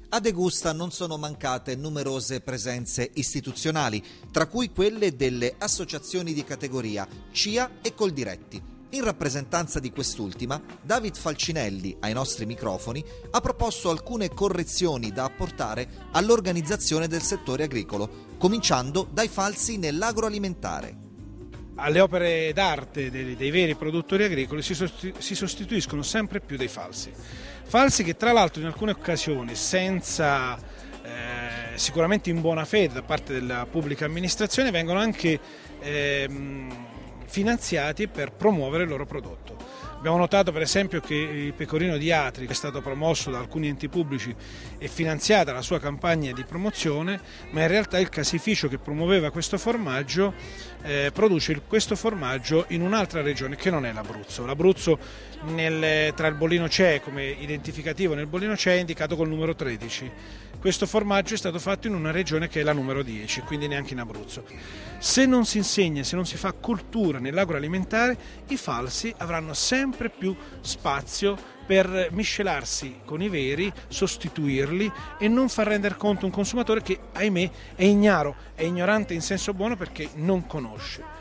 A Degusta non sono mancate numerose presenze istituzionali, tra cui quelle delle associazioni di categoria CIA e Coldiretti. In rappresentanza di quest'ultima, David Falcinelli, ai nostri microfoni, ha proposto alcune correzioni da apportare all'organizzazione del settore agricolo, cominciando dai falsi nell'agroalimentare. Alle opere d'arte dei veri produttori agricoli si sostituiscono sempre più dei falsi. Falsi che tra l'altro in alcune occasioni, senza sicuramente in buona fede da parte della pubblica amministrazione, vengono anche finanziati per promuovere il loro prodotto. Abbiamo notato per esempio che il pecorino di Atri, che è stato promosso da alcuni enti pubblici e finanziata la sua campagna di promozione, ma in realtà il caseificio che promuoveva questo formaggio produce questo formaggio in un'altra regione che non è l'Abruzzo. L'Abruzzo tra il bollino CE, come identificativo nel bollino CE, è indicato col numero 13. Questo formaggio è stato fatto in una regione che è la numero 10, quindi neanche in Abruzzo. Se non si insegna, se non si fa cultura nell'agroalimentare, i falsi avranno sempre più spazio per miscelarsi con i veri, sostituirli e non far rendere conto un consumatore che, ahimè, è ignaro, è ignorante in senso buono perché non conosce.